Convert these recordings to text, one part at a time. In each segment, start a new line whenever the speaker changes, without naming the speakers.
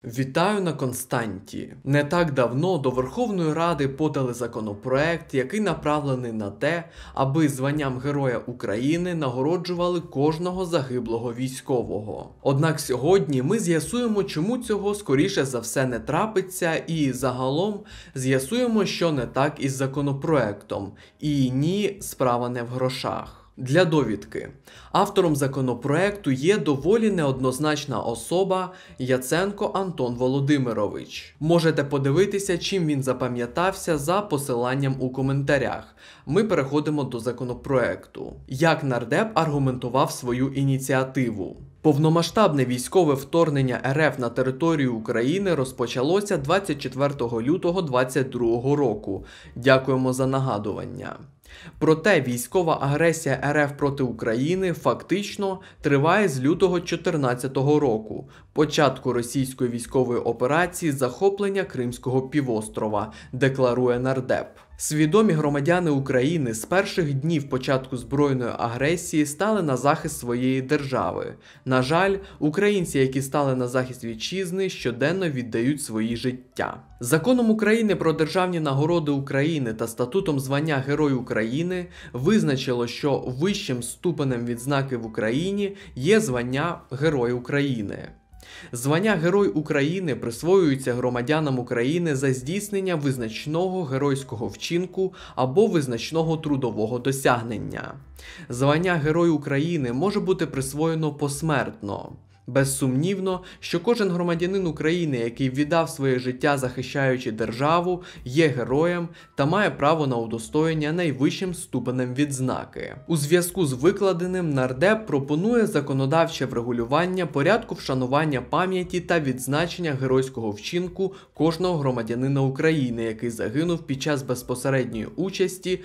Вітаю на Константі. Не так давно до Верховної Ради подали законопроект, який направлений на те, аби званням Героя України нагороджували кожного загиблого військового. Однак сьогодні ми з'ясуємо, чому цього скоріше за все не трапиться, і загалом з'ясуємо, що не так із законопроектом. І ні, справа не в грошах. Для довідки. Автором законопроекту є доволі неоднозначна особа Яценко Антон Володимирович. Можете подивитися, чим він запам'ятався за посиланням у коментарях. Ми переходимо до законопроекту. Як нардеп аргументував свою ініціативу? Повномасштабне військове вторгнення РФ на територію України розпочалося 24 лютого 2022 року. Дякуємо за нагадування. Проте військова агресія РФ проти України фактично триває з лютого 2014 року, початку російської військової операції захоплення Кримського півострова, декларує нардеп. Свідомі громадяни України з перших днів початку збройної агресії стали на захист своєї держави. На жаль, українці, які стали на захист вітчизни, щоденно віддають свої життя. Законом України про державні нагороди України та статутом звання Герой України визначило, що вищим ступенем відзнаки в Україні є звання Герой України. Звання Герой України присвоюється громадянам України за здійснення визначного геройського вчинку або визначного трудового досягнення. Звання Герой України може бути присвоєно посмертно. Безсумнівно, що кожен громадянин України, який віддав своє життя захищаючи державу, є героєм та має право на удостоєння найвищим ступенем відзнаки. У зв'язку з викладеним нардеп пропонує законодавче врегулювання порядку вшанування пам'яті та відзначення геройського вчинку кожного громадянина України, який загинув під час безпосередньої участі,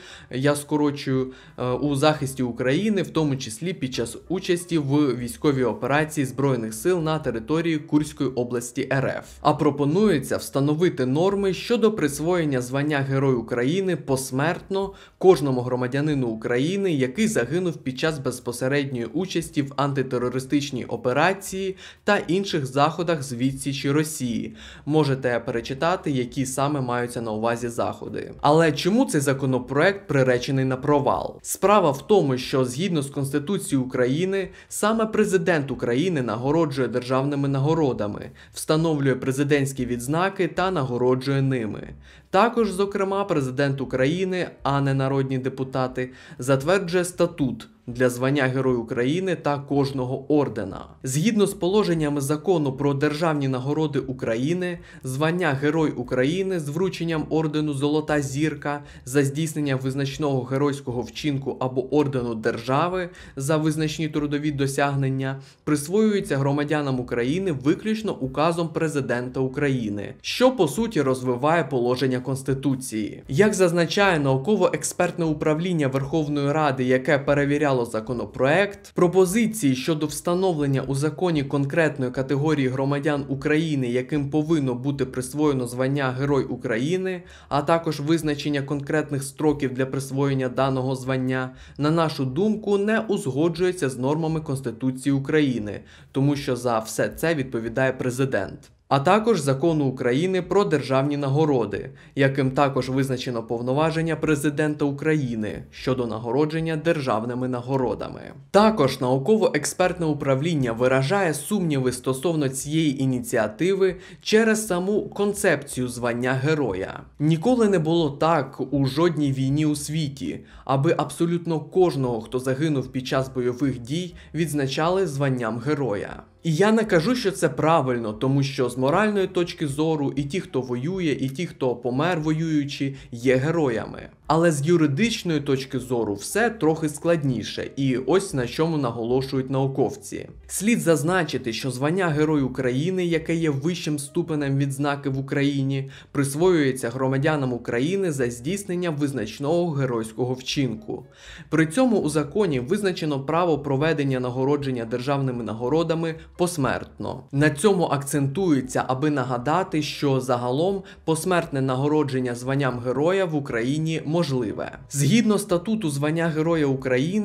у захисті України, в тому числі під час участі в військовій операції Збройних сил на території Курської області РФ. А пропонується встановити норми щодо присвоєння звання Герой України посмертно кожному громадянину України, який загинув під час безпосередньої участі в антитерористичній операції та інших заходах з відсічі Росії. Можете перечитати, які саме маються на увазі заходи. Але чому цей законопроект приречений на провал? Справа в тому, що згідно з Конституцією України, саме президент України нагороджує державними нагородами, встановлює президентські відзнаки та нагороджує ними. Також, зокрема, президент України, а не народні депутати, затверджує статут для звання Герой України та кожного ордена. Згідно з положеннями Закону про державні нагороди України, звання Герой України з врученням ордену Золота Зірка за здійснення визначного геройського вчинку або ордену держави за визначні трудові досягнення присвоюється громадянам України виключно указом президента України, що по суті розвиває положення Конституції. Як зазначає науково-експертне управління Верховної Ради, яке перевіряло законопроект, пропозиції щодо встановлення у законі конкретної категорії громадян України, яким повинно бути присвоєно звання Герой України, а також визначення конкретних строків для присвоєння даного звання, на нашу думку, не узгоджується з нормами Конституції України, тому що за все це відповідає президент. А також Закону України про державні нагороди, яким також визначено повноваження президента України щодо нагородження державними нагородами. Також науково-експертне управління виражає сумніви стосовно цієї ініціативи через саму концепцію звання героя. Ніколи не було так у жодній війні у світі, аби абсолютно кожного, хто загинув під час бойових дій, відзначали званням героя. І я не кажу, що це правильно, тому що з моральної точки зору і ті, хто воює, і ті, хто помер воюючи, є героями. Але з юридичної точки зору все трохи складніше, і ось на чому наголошують науковці. Слід зазначити, що звання Герой України, яке є вищим ступенем відзнаки в Україні, присвоюється громадянам України за здійснення визначного геройського вчинку. При цьому у законі визначено право проведення нагородження державними нагородами посмертно. На цьому акцентується, аби нагадати, що загалом посмертне нагородження званням Героя в Україні можливе. Згідно статуту звання Героя України,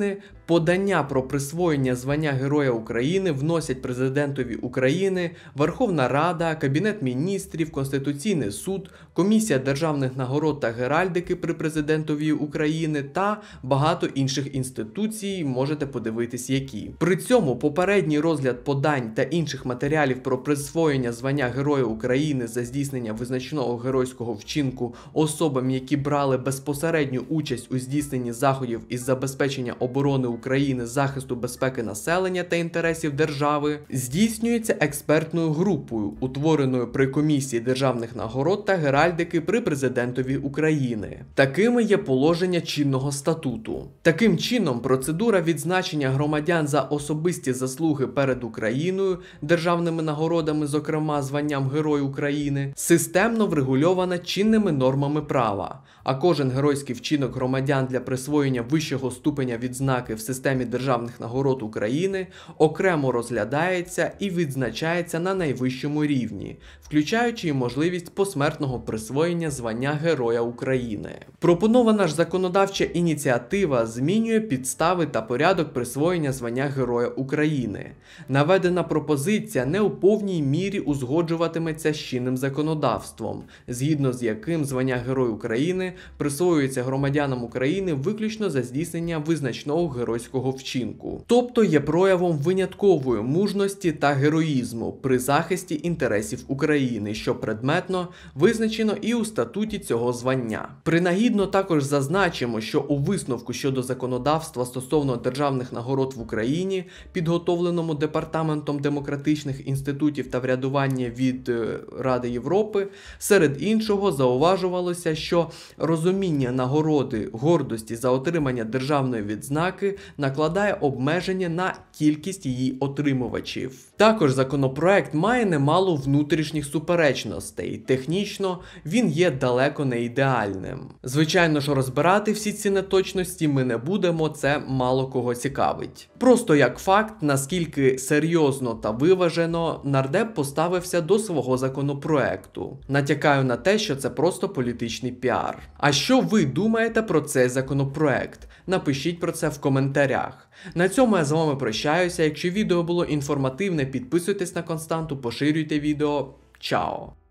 Подання про присвоєння звання Героя України вносять Президентові України, Верховна Рада, Кабінет Міністрів, Конституційний суд, Комісія державних нагород та геральдики при Президентові України та багато інших інституцій, можете подивитись які. При цьому попередній розгляд подань та інших матеріалів про присвоєння звання Героя України за здійснення визначного геройського вчинку особам, які брали безпосередню участь у здійсненні заходів із забезпечення оборони України, захисту безпеки населення та інтересів держави, здійснюється експертною групою, утвореною при Комісії державних нагород та геральдики при Президентові України. Такими є положення чинного статуту. Таким чином, процедура відзначення громадян за особисті заслуги перед Україною, державними нагородами, зокрема званням Герой України, системно врегульована чинними нормами права, а кожен геройський вчинок громадян для присвоєння вищого ступеня відзнаки в системі державних нагород України окремо розглядається і відзначається на найвищому рівні, включаючи й можливість посмертного присвоєння звання Героя України. Пропонована ж законодавча ініціатива змінює підстави та порядок присвоєння звання Героя України. Наведена пропозиція не у повній мірі узгоджуватиметься з чинним законодавством, згідно з яким звання Герой України присвоюється громадянам України виключно за здійснення визначного геройського вчинку, тобто є проявом виняткової мужності та героїзму при захисті інтересів України, що предметно визначено і у статуті цього звання. Принагідно також зазначимо, що у висновку щодо законодавства стосовно державних нагород в Україні, підготовленому Департаментом демократичних інститутів та врядування від Ради Європи, серед іншого зауважувалося, що розуміння нагороди гордості за отримання державної відзнаки накладає обмеження на кількість її отримувачів. Також законопроект має немало внутрішніх суперечностей. Технічно він є далеко не ідеальним. Звичайно ж, розбирати всі ці неточності ми не будемо, це мало кого цікавить. Просто як факт, наскільки серйозно та виважено нардеп поставився до свого законопроекту. Натякаю на те, що це просто політичний піар. А що ви думаєте про цей законопроект? Напишіть про це в коментарях. На цьому я з вами прощаюся. Якщо відео було інформативне, підписуйтесь на Константу, поширюйте відео. Чао!